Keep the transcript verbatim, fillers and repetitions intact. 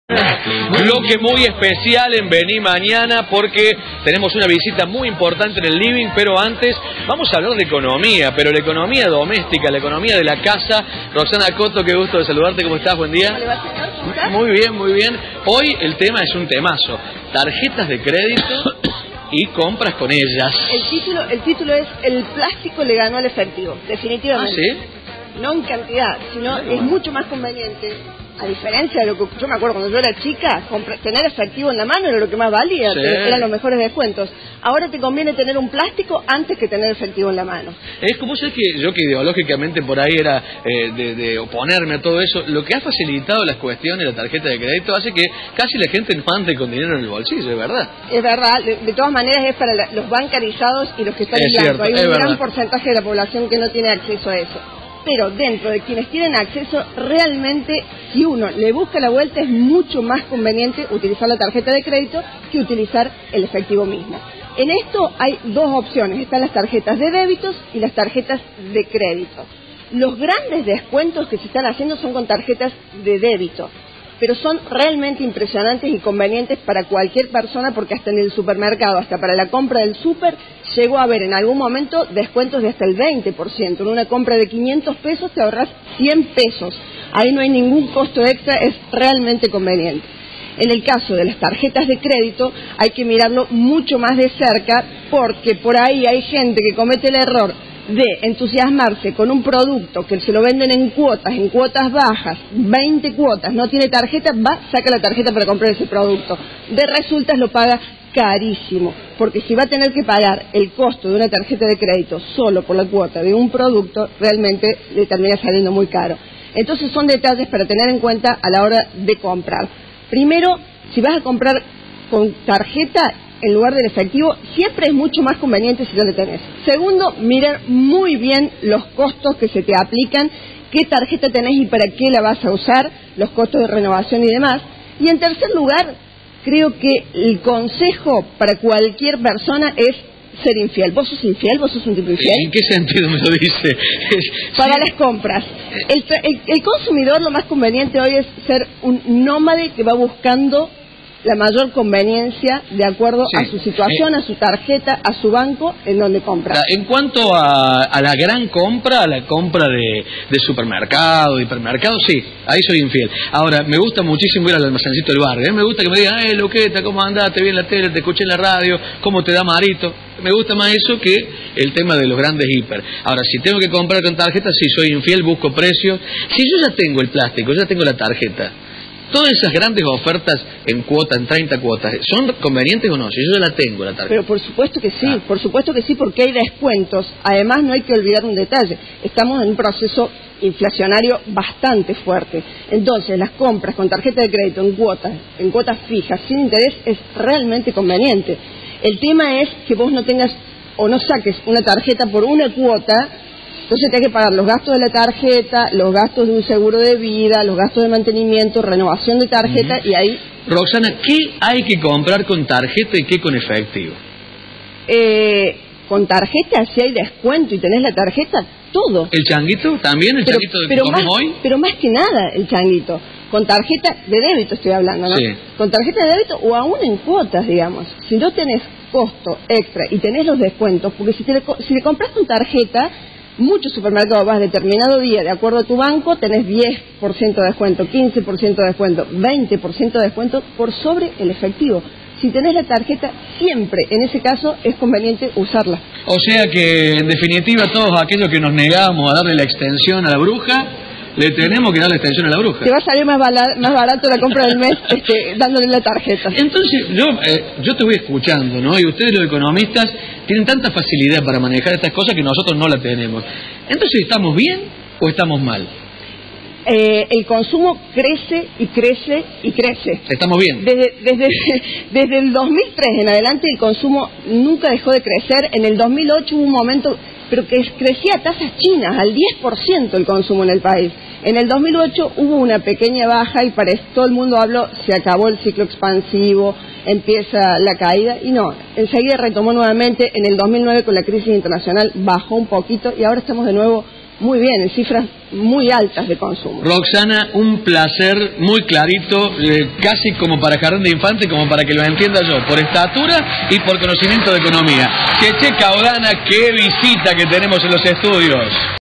Bloque muy especial en Vení Mañana porque tenemos una visita muy importante en el living, pero antes vamos a hablar de economía, pero la economía doméstica, la economía de la casa. Roxana Coto, qué gusto de saludarte, ¿cómo estás? Buen día. ¿Cómo estás? Muy bien, muy bien. Hoy el tema es un temazo, tarjetas de crédito y compras con ellas. El título, el título es El plástico le ganó al efectivo, definitivamente. ¿Ah, sí? No en cantidad, sino bueno. Es mucho más conveniente. A diferencia de lo que yo me acuerdo cuando yo era chica, tener efectivo en la mano era lo que más valía, sí. Eran los mejores descuentos. Ahora te conviene tener un plástico antes que tener efectivo en la mano. Es como sé que yo que ideológicamente por ahí era eh, de, de oponerme a todo eso, lo que ha facilitado las cuestiones de la tarjeta de crédito hace que casi la gente no ande con dinero en el bolsillo, ¿es verdad? Es verdad, de, de todas maneras es para la, los bancarizados y los que están es en blanco. Cierto, hay un gran verdad. porcentaje de la población que no tiene acceso a eso. Pero dentro de quienes tienen acceso, realmente, si uno le busca la vuelta, es mucho más conveniente utilizar la tarjeta de crédito que utilizar el efectivo mismo. En esto hay dos opciones, están las tarjetas de débitos y las tarjetas de crédito. Los grandes descuentos que se están haciendo son con tarjetas de débito, pero son realmente impresionantes y convenientes para cualquier persona porque hasta en el supermercado, hasta para la compra del súper, llegó a haber en algún momento descuentos de hasta el veinte por ciento. En una compra de quinientos pesos te ahorras cien pesos. Ahí no hay ningún costo extra, es realmente conveniente. En el caso de las tarjetas de crédito hay que mirarlo mucho más de cerca porque por ahí hay gente que comete el error de entusiasmarse con un producto que se lo venden en cuotas, en cuotas bajas, veinte cuotas, no tiene tarjeta, va, saca la tarjeta para comprar ese producto. De resultas lo paga carísimo, porque si va a tener que pagar el costo de una tarjeta de crédito solo por la cuota de un producto, realmente le termina saliendo muy caro. Entonces son detalles para tener en cuenta a la hora de comprar. Primero, si vas a comprar con tarjeta en lugar del efectivo, siempre es mucho más conveniente si no lo tenés. Segundo, mirar muy bien los costos que se te aplican, qué tarjeta tenés y para qué la vas a usar, los costos de renovación y demás. Y en tercer lugar, creo que el consejo para cualquier persona es ser infiel. ¿Vos sos infiel? ¿Vos sos un tipo infiel? ¿En qué sentido me lo dice? Para sí. Las compras. El, el, el consumidor lo más conveniente hoy es ser un nómade que va buscando la mayor conveniencia de acuerdo sí. a su situación, eh, a su tarjeta, a su banco, en donde compra. En cuanto a, a la gran compra, a la compra de, de supermercado, de hipermercado, sí, ahí soy infiel. Ahora, me gusta muchísimo ir al almacencito del barrio. ¿eh? Me gusta que me digan, eh, Luqueta, ¿cómo andás? Te vi en la tele, te escuché en la radio, ¿cómo te da Marito? Me gusta más eso que el tema de los grandes hiper. Ahora, si tengo que comprar con tarjeta, sí, soy infiel, busco precios. Si yo ya tengo el plástico, ya tengo la tarjeta, todas esas grandes ofertas en cuota, en treinta cuotas, ¿son convenientes o no? Si yo ya la tengo, la tarjeta. Pero por supuesto que sí, ah. por supuesto que sí, porque hay descuentos. Además, no hay que olvidar un detalle. Estamos en un proceso inflacionario bastante fuerte. Entonces, las compras con tarjeta de crédito en cuotas, en cuotas fijas, sin interés, es realmente conveniente. El tema es que vos no tengas o no saques una tarjeta por una cuota. Entonces tenés que pagar los gastos de la tarjeta, los gastos de un seguro de vida, los gastos de mantenimiento, renovación de tarjeta uh-huh. y ahí... Roxana, ¿qué hay que comprar con tarjeta y qué con efectivo? Eh, con tarjeta, si hay descuento y tenés la tarjeta, todo. ¿El changuito también? ¿El pero, changuito de pero que comemos hoy? Pero más que nada el changuito. Con tarjeta de débito estoy hablando, ¿no? Sí. Con tarjeta de débito o aún en cuotas, digamos. Si no tenés costo extra y tenés los descuentos, porque si, te le, si le compras con tarjeta... Muchos supermercados vas a determinado día, de acuerdo a tu banco, tenés diez por ciento de descuento, quince por ciento de descuento, veinte por ciento de descuento por sobre el efectivo. Si tenés la tarjeta, siempre, en ese caso, es conveniente usarla. O sea que, en definitiva, todos aquellos que nos negamos a darle la extensión a la bruja, le tenemos que dar la extensión a la bruja. Te va a salir más, bala, más barato la compra del mes este, dándole la tarjeta. Entonces, yo eh, yo te voy escuchando, ¿no? Y ustedes los economistas tienen tanta facilidad para manejar estas cosas que nosotros no la tenemos. Entonces, ¿estamos bien o estamos mal? Eh, el consumo crece y crece y crece. ¿Estamos bien? Desde, desde, desde el dos mil tres en adelante el consumo nunca dejó de crecer. En el dos mil ocho hubo un momento, pero que crecía a tasas chinas, al diez por ciento el consumo en el país. En el dos mil ocho hubo una pequeña baja y parece todo el mundo habló, se acabó el ciclo expansivo, empieza la caída, y no, enseguida retomó nuevamente. En el dos mil nueve con la crisis internacional bajó un poquito y ahora estamos de nuevo muy bien, en cifras muy altas de consumo. Roxana, un placer, muy clarito, eh, casi como para jardín de infante, como para que lo entienda yo, por estatura y por conocimiento de economía. Cheche Caudana, qué visita que tenemos en los estudios.